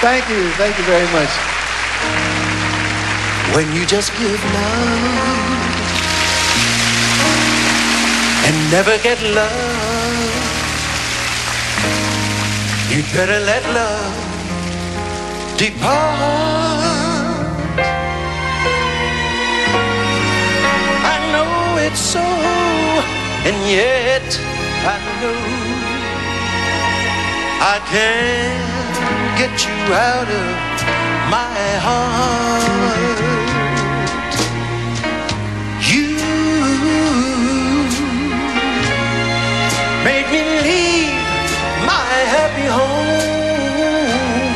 Thank you very much. When you just give love and never get love, you'd better let love depart. I know it's so, and yet I know I can't get you out of my heart. You made me leave my happy home.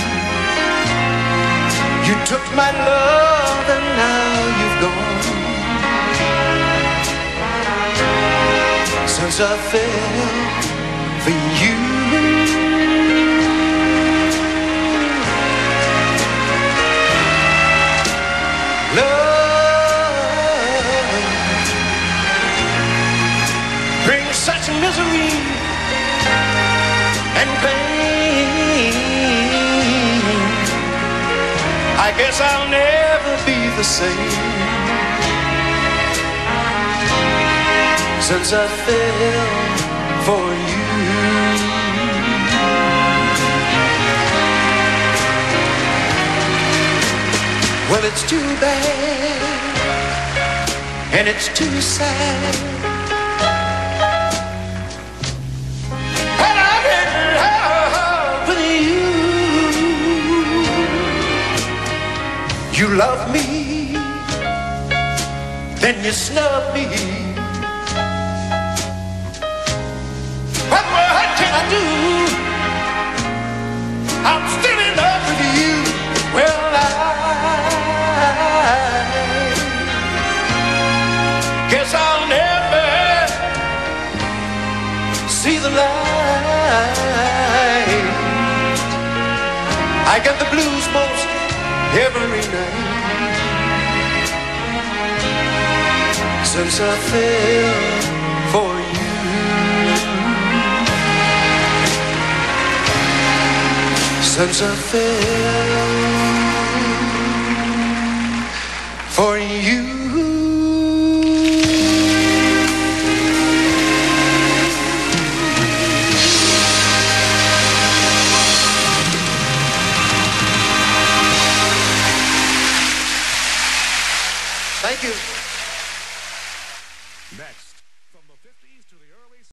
You took my love and now you've gone. Since I fell for you, such misery and pain. I guess I'll never be the same since I fell for you. Well, it's too bad and it's too sad. You love me, then you snub me. What can I do? I'm still in love with you. Well, I guess I'll never see the light. I get the blues most every night since I fell for you. Since I fell for you.